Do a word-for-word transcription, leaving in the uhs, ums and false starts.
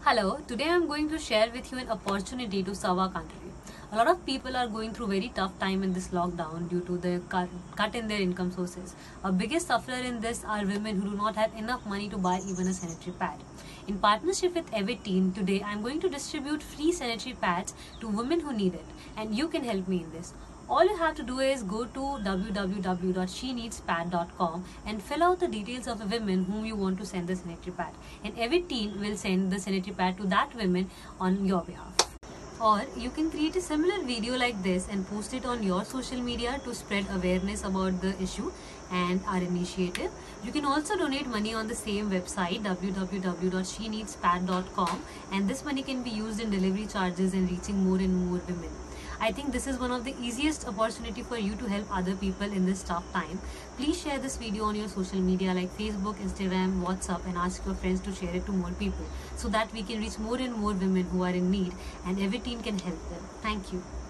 Hello, today I am going to share with you an opportunity to serve our country. A lot of people are going through very tough time in this lockdown due to the cut, cut in their income sources. Our biggest sufferer in this are women who do not have enough money to buy even a sanitary pad. In partnership with Everteen, today I am going to distribute free sanitary pads to women who need it, and you can help me in this. All you have to do is go to w w w dot she needs pad dot com and fill out the details of the women whom you want to send the sanitary pad. And Everteen will send the sanitary pad to that woman on your behalf. Or you can create a similar video like this and post it on your social media to spread awareness about the issue and our initiative. You can also donate money on the same website w w w dot she needs pad dot com, and this money can be used in delivery charges and reaching more and more women. I think this is one of the easiest opportunity for you to help other people in this tough time. Please share this video on your social media like Facebook, Instagram, WhatsApp, and ask your friends to share it to more people so that we can reach more and more women who are in need and Everteen can help them. Thank you.